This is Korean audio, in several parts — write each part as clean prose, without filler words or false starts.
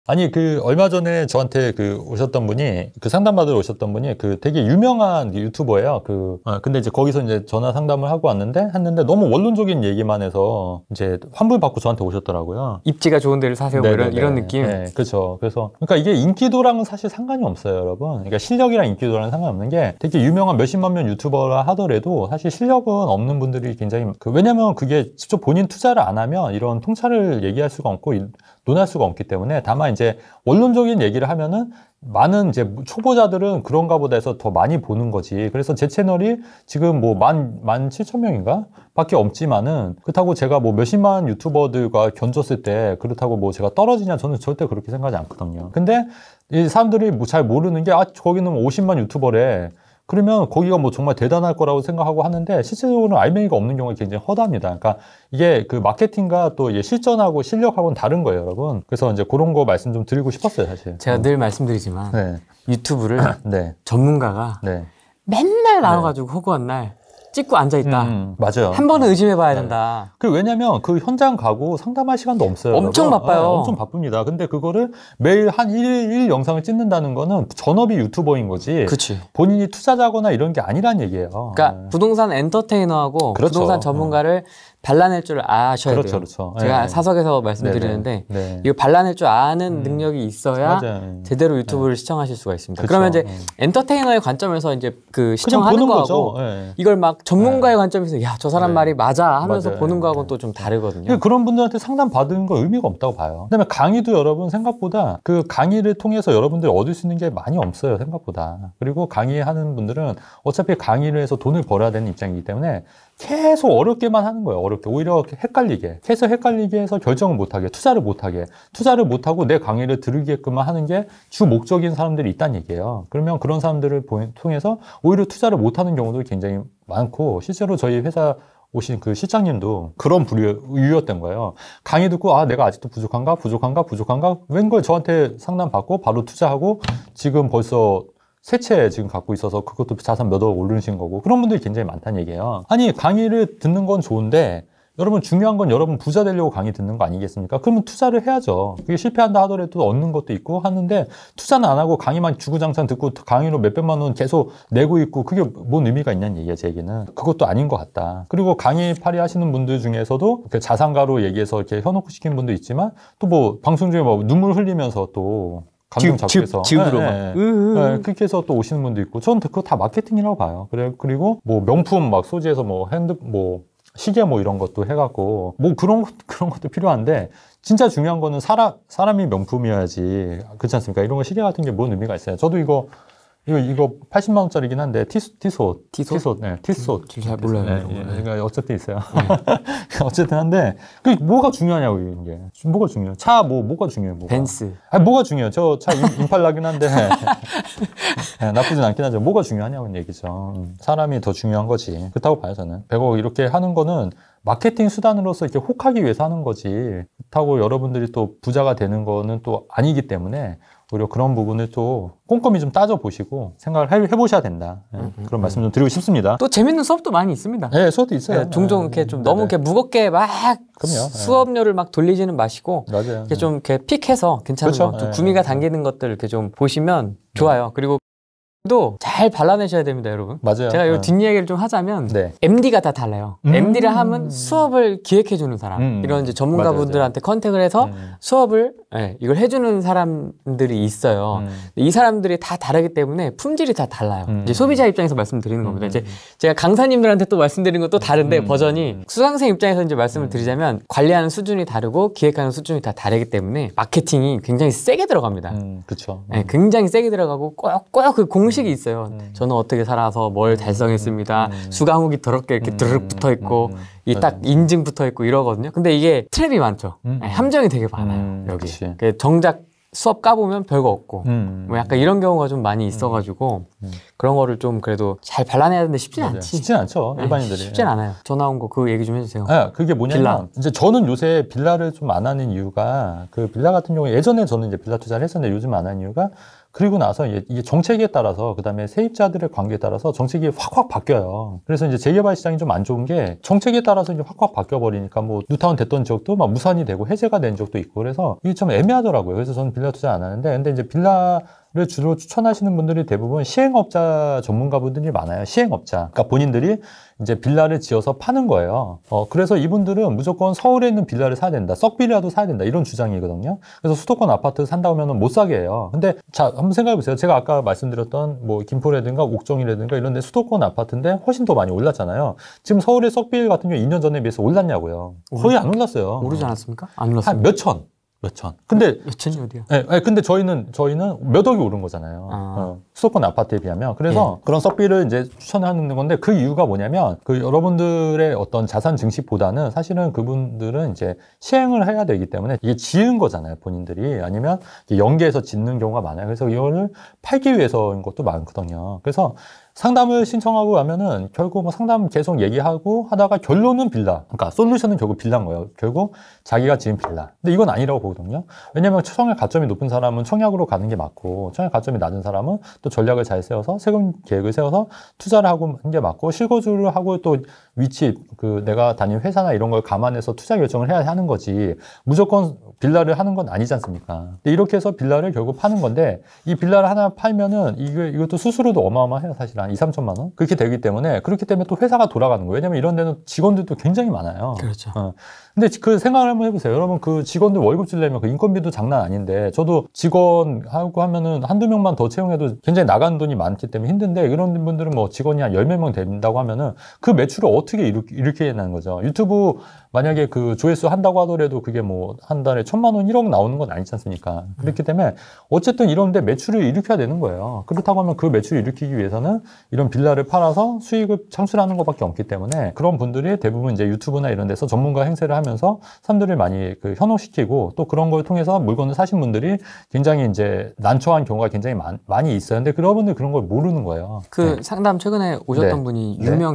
아니 얼마 전에 저한테 오셨던 분이 상담받으러 오셨던 분이 되게 유명한 유튜버예요. 근데 이제 거기서 이제 전화 상담을 하고 했는데 너무 원론적인 얘기만 해서 이제 환불받고 저한테 오셨더라고요. 입지가 좋은 데를 사세요. 뭐 이런 느낌. 네, 그렇죠. 그러니까 이게 인기도랑은 사실 상관이 없어요, 여러분. 그러니까 실력이랑 인기도랑은 상관없는 게 되게 유명한 몇십만 명 유튜버라 하더라도 사실 실력은 없는 분들이 굉장히 왜냐면 그게 직접 본인 투자를 안 하면 이런 통찰을 얘기할 수가 없고 논할 수가 없기 때문에 다만 이제 원론적인 얘기를 하면은 많은 이제 초보자들은 그런가 보다 해서 더 많이 보는 거지. 그래서 제 채널이 지금 뭐 17,000명인가? 밖에 없지만은 그렇다고 제가 뭐 몇십만 유튜버들과 견줬을 때 그렇다고 뭐 제가 떨어지냐 저는 절대 그렇게 생각하지 않거든요. 근데 이 사람들이 뭐 잘 모르는 게 거기는 50만 유튜버래. 그러면 거기가 뭐 정말 대단할 거라고 생각하고 하는데 실질적으로는 알맹이가 없는 경우가 굉장히 허다합니다. 그러니까 이게 마케팅과 또 실전하고 실력하고는 다른 거예요, 여러분. 그래서 이제 그런 거 말씀 좀 드리고 싶었어요, 사실. 제가 늘 말씀드리지만 네. 유튜브를 네. 전문가가 네. 맨날 나와가지고 허구한 날 찍고 앉아있다. 맞아요. 한 번은 의심해봐야 된다. 왜냐면 현장 가고 상담할 시간도 없어요. 엄청 여러분. 바빠요. 엄청 바쁩니다. 근데 그거를 매일 한 1일 영상을 찍는다는 거는 전업이 유튜버인 거지. 그치. 본인이 투자자거나 이런 게 아니란 얘기예요. 그러니까 부동산 엔터테이너하고 그렇죠. 부동산 전문가를 발라낼 줄 아셔야 돼요. 그렇죠. 제가 네. 사석에서 말씀드리는데 네. 이거 발라낼 줄 아는 능력이 있어야 맞아요. 제대로 유튜브를 시청하실 수가 있습니다. 그쵸. 그러면 이제 엔터테이너의 관점에서 이제 시청하는 거하고 네. 이걸 막 전문가의 관점에서 야, 저 사람 말이 맞아 하면서 맞아요. 보는 거하고는 또 좀 다르거든요. 그런 분들한테 상담 받은 거 의미가 없다고 봐요. 그다음에 강의도 여러분 생각보다 강의를 통해서 여러분들이 얻을 수 있는 게 많이 없어요, 생각보다. 그리고 강의하는 분들은 어차피 강의를 해서 돈을 벌어야 되는 입장이기 때문에 계속 어렵게만 하는 거예요. 어렵게. 오히려 헷갈리게. 계속 헷갈리게 해서 결정을 못하게, 투자를 못하고 내 강의를 들으게끔만 하는 게 주 목적인 사람들이 있다는 얘기예요. 그러면 그런 사람들을 통해서 오히려 투자를 못하는 경우도 굉장히 많고, 실제로 저희 회사 오신 실장님도 그런 부류였던 거예요. 강의 듣고 내가 아직도 부족한가? 웬걸 저한테 상담받고 바로 투자하고 지금 벌써 세 채 지금 갖고 있어서 그것도 자산 몇 억 오르신 거고, 그런 분들이 굉장히 많다는 얘기예요. 아니, 강의를 듣는 건 좋은데 여러분 중요한 건 여러분 부자 되려고 강의 듣는 거 아니겠습니까? 그러면 투자를 해야죠. 그게 실패한다 하더라도 얻는 것도 있고 하는데, 투자는 안 하고 강의만 주구장창 듣고 강의로 몇백만 원 계속 내고 있고, 그게 뭔 의미가 있냐는 얘기야, 제 얘기는. 그것도 아닌 것 같다. 그리고 강의 파리 하시는 분들 중에서도 자산가로 얘기해서 이렇게 현혹 시킨 분도 있지만, 또 뭐 방송 중에 뭐 눈물 흘리면서 또 감정 잡혀서 그렇게 해서 또 오시는 분도 있고, 저는 그거 다 마케팅이라고 봐요. 그리고 뭐 명품 막 소지해서 뭐 시계 뭐 이런 것도 해갖고 뭐 그런 것도 필요한데, 진짜 중요한 거는 사람이 명품이어야지, 그렇지 않습니까? 이런 거 시계 같은 게 뭔 의미가 있어요? 저도 이거 80만 원짜리긴 한데 티솥. 네, 티솥. 잘 몰라요. 그러니까 어쨌든 있어요. 어쨌든 한데 뭐가 중요하냐고, 이게. 뭐가 중요해요? 차 뭐가 중요해요? 벤츠. 뭐가 중요해요? 저 차 임팔라긴 한데 나쁘진 않긴 하죠. 뭐가 중요하냐고 얘기죠. 사람이 더 중요한 거지. 그렇다고 봐요, 저는. 100억 이렇게 하는 거는 마케팅 수단으로서 이렇게 혹하기 위해서 하는 거지, 그렇다고 여러분들이 또 부자가 되는 거는 또 아니기 때문에 오히려 그런 부분을 또 꼼꼼히 좀 따져보시고 생각을 해보셔야 된다. 그런 말씀 좀 드리고 싶습니다. 또 재밌는 수업도 많이 있습니다. 네, 수업도 있어요. 종종 이렇게 좀 너무 이렇게 무겁게 막 그럼요. 수업료를 막 돌리지는 마시고, 맞아요. 이렇게 좀 이렇게 픽해서 괜찮은 그렇죠. 거, 좀 구미가 당기는 것들 이렇게 좀 보시면 좋아요. 그리고 또 잘 발라내셔야 됩니다, 여러분. 맞아요. 제가 이 뒷이야기를 좀 하자면, 네. MD가 다 달라요. MD를 하면 수업을 기획해주는 사람, 이런 이제 전문가분들한테 컨택을 해서 수업을 이걸 해주는 사람들이 있어요. 이 사람들이 다 다르기 때문에 품질이 다 달라요. 이제 소비자 입장에서 말씀드리는 겁니다. 이제 제가 강사님들한테 또 말씀드리는 것도 다른데 버전이, 수강생 입장에서 이제 말씀을 드리자면 관리하는 수준이 다르고 기획하는 수준이 다 다르기 때문에 마케팅이 굉장히 세게 들어갑니다. 그렇죠. 네, 굉장히 세게 들어가고 꼭 그 공식이 있어요. 저는 어떻게 살아서 뭘 달성했습니다. 수강후기 더럽게 이렇게 드르륵 붙어 있고, 이 딱 인증 붙어 있고 이러거든요. 근데 이게 트랩이 많죠. 함정이 되게 많아요, 여기. 정작 수업 까보면 별거 없고, 뭐 약간 이런 경우가 좀 많이 있어가지고, 그런 거를 좀 그래도 잘 발라내야 되는데 쉽진 않지. 쉽진 않죠, 일반인들이. 쉽진 않아요. 전화 온 거 그 얘기 좀 해주세요. 그게 뭐냐면, 빌라. 이제 저는 요새 빌라를 좀 안 하는 이유가, 빌라 같은 경우에 예전에 저는 이제 빌라 투자를 했었는데 요즘 안 하는 이유가, 그리고 나서 이게 정책에 따라서 그다음에 세입자들의 관계에 따라서 정책이 확확 바뀌어요. 그래서 이제 재개발 시장이 좀 안 좋은 게 정책에 따라서 이제 확확 바뀌어 버리니까 뭐 뉴타운 됐던 지역도 막 무산이 되고 해제가 된 적도 있고 그래서 이게 좀 애매하더라고요. 그래서 저는 빌라 투자 안 하는데 근데 이제 빌라를 주로 추천하시는 분들이 대부분 시행업자 전문가분들이 많아요. 시행업자. 그러니까 본인들이 이제 빌라를 지어서 파는 거예요. 그래서 이분들은 무조건 서울에 있는 빌라를 사야 된다. 썩빌라도 사야 된다. 이런 주장이거든요. 그래서 수도권 아파트 산다 하면은 못 사게 해요. 근데 자, 한번 생각해 보세요. 제가 아까 말씀드렸던 뭐 김포라든가 옥정이라든가 이런 데 수도권 아파트인데 훨씬 더 많이 올랐잖아요. 지금 서울의 썩빌 같은 경우 2년 전에 비해서 올랐냐고요. 거의 안 올랐어요. 오르지 않았습니까? 안 올랐습니다. 한 몇 천. 근데 몇 천이 어디요? 네, 근데 저희는 몇 억이 오른 거잖아요. 수도권 아파트에 비하면. 그래서 그런 썩비를 이제 추천하는 건데 그 이유가 뭐냐면 그 여러분들의 어떤 자산 증식보다는 사실은 그분들은 이제 시행을 해야 되기 때문에 이게 지은 거잖아요, 본인들이. 아니면 연계해서 짓는 경우가 많아요. 그래서 이거를 팔기 위해서인 것도 많거든요. 그래서 상담을 신청하고 가면은 결국 뭐 상담 계속 얘기하고 하다가 결론은 빌라. 그러니까 솔루션은 결국 빌라인 거예요. 결국 자기가 지은 빌라. 근데 이건 아니라고 보거든요. 왜냐면 청약 가점이 높은 사람은 청약으로 가는 게 맞고 청약 가점이 낮은 사람은 또 전략을 잘 세워서 세금 계획을 세워서 투자를 하고 하는 게 맞고 실거주를 하고 또 위치 그 내가 다닌 회사나 이런 걸 감안해서 투자 결정을 해야 하는 거지. 무조건 빌라를 하는 건 아니지 않습니까? 이렇게 해서 빌라를 결국 파는 건데 이 빌라를 하나 팔면은 이것도 수수료도 어마어마해요. 사실 한 2, 3천만 원? 그렇게 되기 때문에 그렇기 때문에 또 회사가 돌아가는 거예요. 왜냐면 이런 데는 직원들도 굉장히 많아요. 그렇죠. 근데 그 생각을 한번 해보세요. 여러분 그 직원들 월급 주려면 그 인건비도 장난 아닌데 저도 직원하고 하면은 한두 명만 더 채용해도 굉장히 나가는 돈이 많기 때문에 힘든데 이런 분들은 뭐 직원이 한 10몇 명 된다고 하면은 그 매출을 어떻게 이렇게 해내는 거죠. 유튜브 만약에 그 조회수 한다고 하더라도 그게 뭐 한 달에 1,000만 원, 1억 나오는 건 아니지 않습니까? 그렇기 때문에 어쨌든 이런데 매출을 일으켜야 되는 거예요. 그렇다고 하면 그 매출을 일으키기 위해서는 이런 빌라를 팔아서 수익을 창출하는 것밖에 없기 때문에 그런 분들이 대부분 이제 유튜브나 이런 데서 전문가 행세를 하면서 사람들을 많이 현혹시키고 또 그런 걸 통해서 물건을 사신 분들이 굉장히 이제 난처한 경우가 굉장히 많이 있어요. 근데 그런 분들 그런 걸 모르는 거예요. 그 상담 최근에 오셨던 분이 유명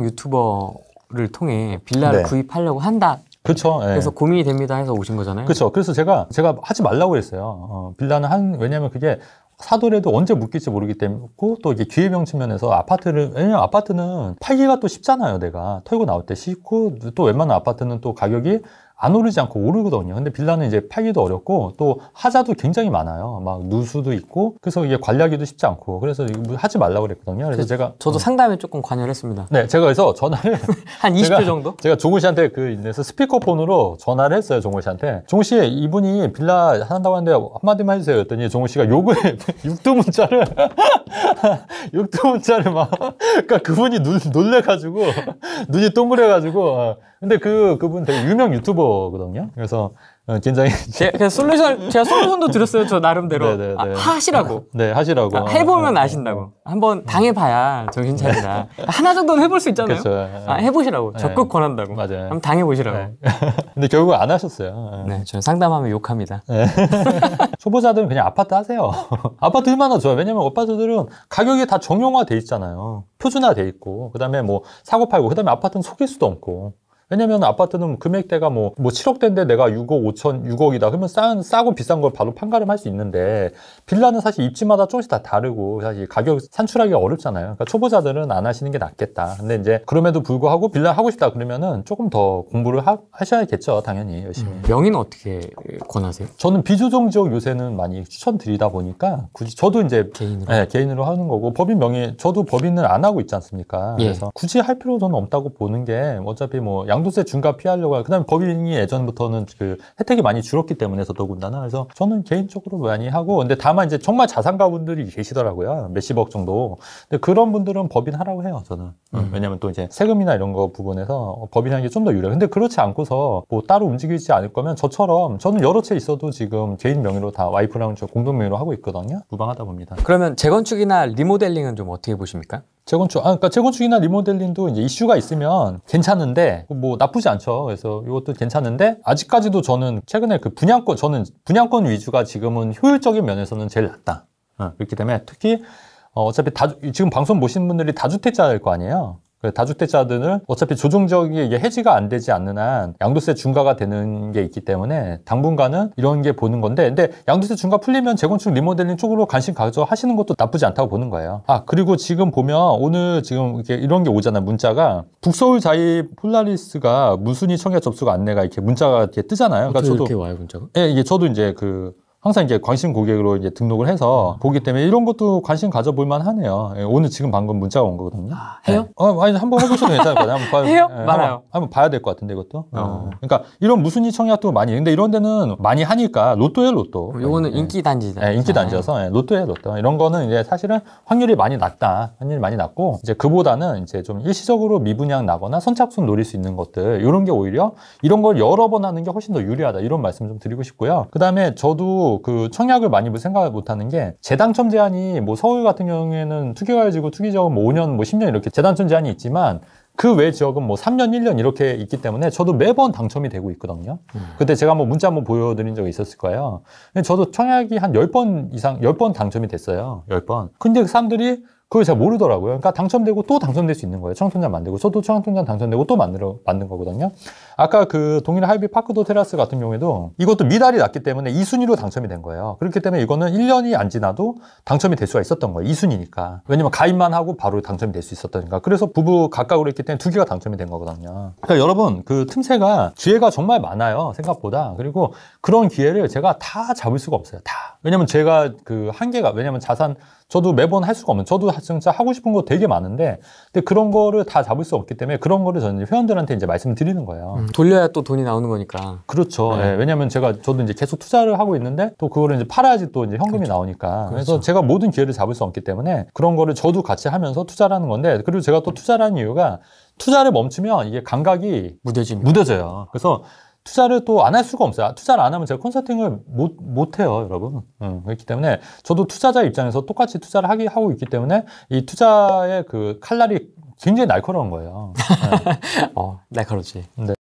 유튜버를 통해 빌라를 구입하려고 한다. 그렇죠. 그래서 고민이 됩니다 해서 오신 거잖아요. 그렇죠. 그래서 제가 하지 말라고 했어요. 빌라는 왜냐면 그게 사더라도 언제 묶일지 모르기 때문에 또 이게 기회비용 측면에서 왜냐면 아파트는 팔기가 또 쉽잖아요. 내가 털고 나올 때 쉽고 또 웬만한 아파트는 또 가격이 안 오르지 않고 오르거든요. 근데 빌라는 이제 팔기도 어렵고 또 하자도 굉장히 많아요. 막 누수도 있고 그래서 이게 관리하기도 쉽지 않고 그래서 이거 하지 말라고 그랬거든요. 그래서 저도 상담에 조금 관여를 했습니다. 네, 제가 그래서 전화를 한 20회 정도? 제가 종우 씨한테 그래서 스피커폰으로 전화를 했어요. 종우 씨한테. 종우 씨, 이분이 빌라 한다고 하는데 한마디만 해주세요. 그랬더니 종우 씨가 욕을 육두문자를 막 그러니까 그분이 놀래가지고 눈이 동그래가지고 근데 그분 되게 유명 유튜버거든요. 그래서 굉장히 제가 솔루션도 드렸어요. 저 나름대로. 하시라고. 네, 하시라고. 해보면 아신다고. 한번 당해봐야 정신 차린다. 하나 정도는 해볼 수 있잖아요. 그렇죠. 해보시라고. 적극 권한다고. 맞아요. 한번 당해보시라고. 네. 근데 결국 안 하셨어요. 네, 저는 상담하면 욕합니다. 네. 초보자들은 그냥 아파트 하세요. 아파트 얼마나 좋아요. 왜냐면 아파트들은 가격이 다 정형화돼 있잖아요. 표준화돼 있고, 그 다음에 뭐 사고 팔고, 그 다음에 아파트는 속일 수도 없고. 왜냐면 아파트는 금액대가 뭐 7억대인데 내가 6억 5천, 6억이다. 그러면 싸고 비싼 걸 바로 판가름할 수 있는데 빌라는 사실 입지마다 조금씩 다 다르고 사실 가격 산출하기가 어렵잖아요. 그러니까 초보자들은 안 하시는 게 낫겠다. 근데 이제 그럼에도 불구하고 빌라 하고 싶다 그러면은 조금 더 공부를 하셔야겠죠. 당연히 열심히. 명의는 어떻게 권하세요? 저는 비조정 지역 요새는 많이 추천드리다 보니까 굳이 저도 이제 개인으로? 네, 개인으로 하는 거고 법인 명의 저도 법인을 안 하고 있지 않습니까? 그래서 굳이 할 필요 저는 없다고 보는 게 어차피 뭐 양도세 중과 피하려고 하고 그다음에 법인이 예전부터는 그 혜택이 많이 줄었기 때문에 더더군다나 그래서 저는 개인적으로 많이 하고 근데 다만 이제 정말 자산가분들이 계시더라고요. 몇십억 정도. 근데 그런 분들은 법인 하라고 해요. 저는. 왜냐면 또 이제 세금이나 이런 거 부분에서 법인하는 게 좀 더 유리해요. 근데 그렇지 않고서 뭐 따로 움직이지 않을 거면 저처럼 저는 여러 채 있어도 지금 개인 명의로 다 와이프랑 저 공동 명의로 하고 있거든요. 무방하다 봅니다. 그러면 재건축이나 리모델링은 좀 어떻게 보십니까? 그러니까 재건축이나 리모델링도 이제 이슈가 있으면 괜찮은데, 뭐 나쁘지 않죠. 그래서 이것도 괜찮은데, 아직까지도 저는 최근에 저는 분양권 위주가 지금은 효율적인 면에서는 제일 낫다. 그렇기 때문에 특히, 어차피 지금 방송 보시는 분들이 다주택자일 거 아니에요. 다주택자들은 어차피 조정적이 이게 해지가 안 되지 않는 한 양도세 중과가 되는 게 있기 때문에 당분간은 이런 게 보는 건데, 근데 양도세 중과 풀리면 재건축 리모델링 쪽으로 관심 가져 하시는 것도 나쁘지 않다고 보는 거예요. 그리고 지금 보면 오늘 지금 이런 게 오잖아. 문자가 북서울 자입 폴라리스가 무순위 청약 접수 안내가 이렇게 문자가 이렇게 뜨잖아요. 그러니까 저도 이렇게 와요, 문자가? 예, 이게 저도 이제 항상 이제 관심 고객으로 이제 등록을 해서 보기 때문에 이런 것도 관심 가져볼 만하네요. 예, 오늘 지금 방금 문자가 온 거거든요. 해요? 아니, 한번 해보셔도 괜찮을 것 같아요. 한번 해요? 예, 많아요. 한번 봐야 될 것 같은데 이것도. 그러니까 이런 무순위 청약도 많이. 근데 이런 데는 많이 하니까 로또예요, 로또. 요거는 인기 단지다. 인기 단지여서 로또예요, 로또. 이런 거는 이제 사실은 확률이 많이 낮다. 확률이 많이 낮고 이제 그보다는 이제 좀 일시적으로 미분양 나거나 선착순 노릴 수 있는 것들, 이런 게 오히려 이런 걸 여러 번 하는 게 훨씬 더 유리하다. 이런 말씀 좀 드리고 싶고요. 그다음에 저도 청약을 많이 생각을 못하는 게 재당첨 제한이 서울 같은 경우에는 투기과열지구 투기지역은 5년, 10년 이렇게 재당첨 제한이 있지만 그 외 지역은 3년, 1년 이렇게 있기 때문에 저도 매번 당첨이 되고 있거든요. 그때 제가 문자 한번 보여드린 적이 있었을 거예요. 저도 청약이 한 10번 이상, 10번 당첨이 됐어요. 10번. 근데 그 사람들이 그걸 잘 모르더라고요. 그러니까 당첨되고 또 당첨될 수 있는 거예요. 청약통장 만들고. 저도 청약통장 당첨되고 또 만든 거거든요. 아까 동일 하이비 파크도 테라스 같은 경우에도 이것도 미달이 났기 때문에 2순위로 당첨이 된 거예요. 그렇기 때문에 이거는 1년이 안 지나도 당첨이 될 수가 있었던 거예요. 2순위니까. 왜냐면 가입만 하고 바로 당첨이 될 수 있었다니까. 그래서 부부 각각으로 했기 때문에 2개가 당첨이 된 거거든요. 그러니까 여러분, 틈새가, 기회가 정말 많아요. 생각보다. 그리고 그런 기회를 제가 다 잡을 수가 없어요. 다. 왜냐면 제가 한계가, 왜냐면 저도 매번 할 수가 없는, 저도 진짜 하고 싶은 거 되게 많은데, 근데 그런 거를 다 잡을 수 없기 때문에 그런 거를 저는 회원들한테 이제 말씀을 드리는 거예요. 돌려야 또 돈이 나오는 거니까. 그렇죠. 네. 왜냐면 저도 이제 계속 투자를 하고 있는데 또 그거를 이제 팔아야지 또 이제 현금이 그렇죠. 나오니까. 그래서 제가 모든 기회를 잡을 수 없기 때문에 그런 거를 저도 같이 하면서 투자를 하는 건데, 그리고 제가 또 투자를 하는 이유가 투자를 멈추면 이게 감각이 무뎌져요. 그래서 투자를 또 안 할 수가 없어요. 투자를 안 하면 제가 컨설팅을 못 해요, 여러분. 그렇기 때문에 저도 투자자 입장에서 똑같이 투자를 하고 있기 때문에 이 투자의 칼날이 굉장히 날카로운 거예요. 날카롭지. 네.